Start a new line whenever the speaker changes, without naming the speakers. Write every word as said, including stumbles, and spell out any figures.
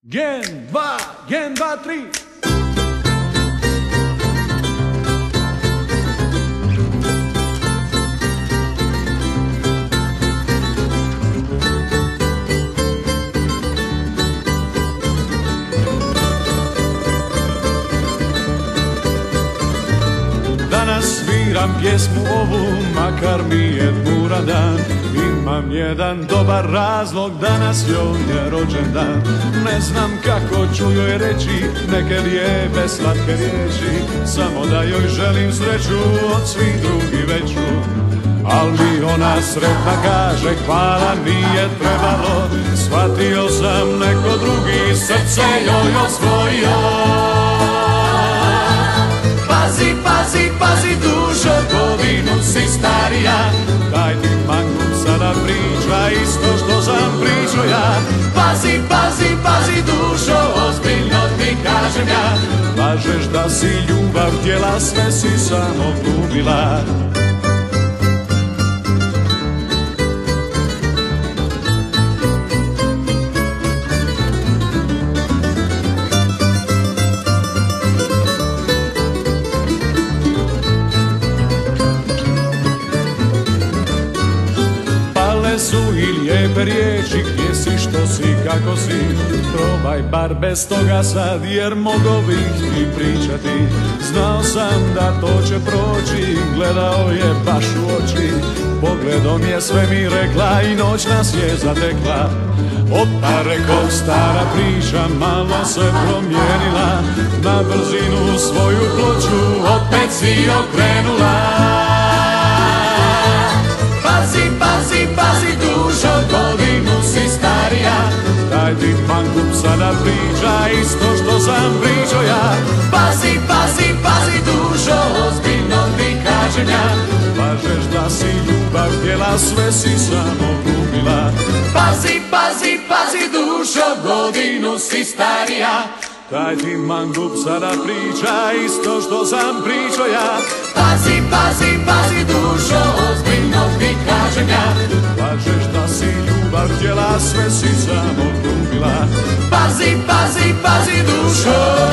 Gen dva, gen dva, tri. Danas sviram pjesmu ovu, makar mi je tmuran dan. Imam jedan dobar razlog, danas joj je rođendan. Ne znam kako ću joj reći neke lijepe slatke riječi, samo da joj želim sreću od svih drugih veću. Al mi ona sretna kaže hvala nije trebalo, shvatio sam neko drugi srce joj osvojio. Pazi, pazi, pazi dušo, godinu si starija, daj ti mangu sada priča isto što sam pričao ja. Pazi, pazi, pazi dušo, ozbiljno ti kažem ja, lažeš da si ljubav htjela, sve si samo glumila. Su i lijepe riječi, gdje si, što si, kako si, probaj bar bez toga sad, jer mogo bih ti pričati. Znao sam da to će proći, gledao je baš u oči, pogledom je sve mi rekla i noć nas je zatekla. Opa, rekao, stara priča malo se promijenila, na brzinu svoju ploču opet si okrenula. Pazi, pazi, pazi dušo, godinu si starija, daj ti mangup sada priča isto što sam pričao ja. Pazi, pazi, pazi dušo, ozbiljno ti kažem ja, lažeš da si ljubav htjela, sve si samo glumila. Pazi, pazi, pazi dušo, godinu si starija, daj ti mangup sada priča isto što sam pričao ja. Pazi, pazi, pazi dušo, ozbiljno ti kažem ja, lažeš da si ljubav htjela, sve si samo glumila. Pazi, pazi, pazi dušo.